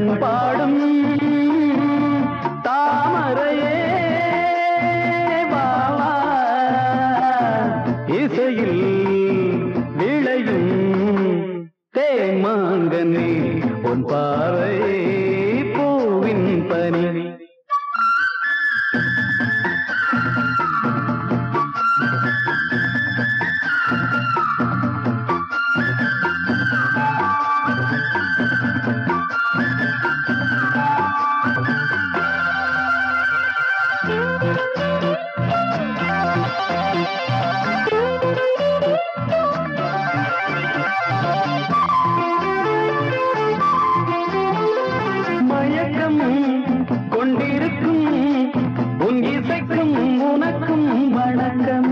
பண்பாடும் தாமரையே வாவா இசையில் விளையும் தேமாங்கனி உன் பாறை பூவின் பனி மயக்கம் கொண்டிருக்கும் உன் இசைக்கும் உனக்கும் வணக்கம்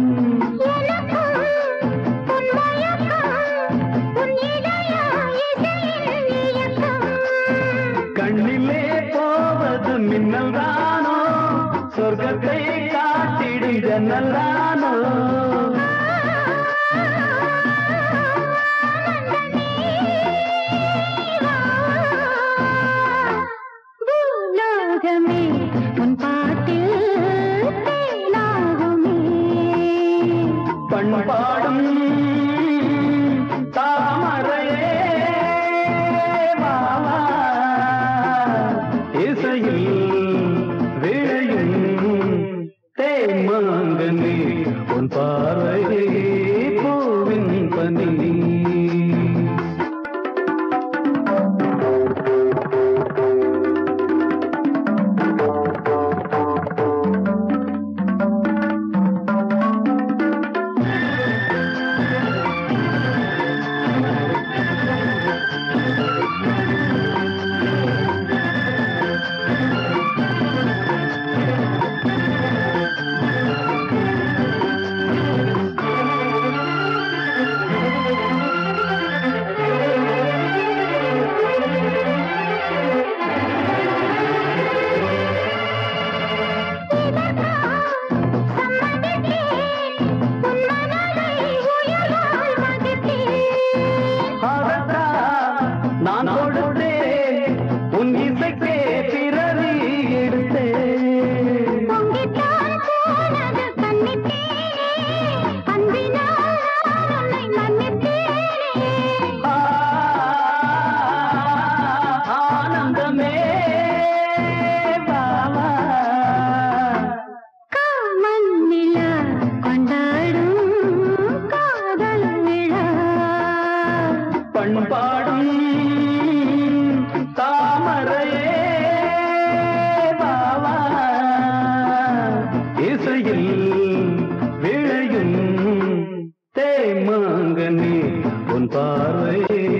கண்ணிலே போவது மின்னல் தானோ சொர்க்கத்தை காட்டிடும் ஜன்னல் தானோ உன் பாட்டில் பண்பாடும் தாமரையே வாவா இசையில் விளையும் தேமாங்கனி உன் பார்வை பூவின் பனி நான் கொடுத்தேன் உன் இசைக்கே பிறவி எடுத்தேன் ஆனந்தமே பாவா கொண்டாடும் காதல் விழா பண்பாடும் தாமரையே பாவா இசையில் விளையும் தேமாங்கனி உன் பார்வை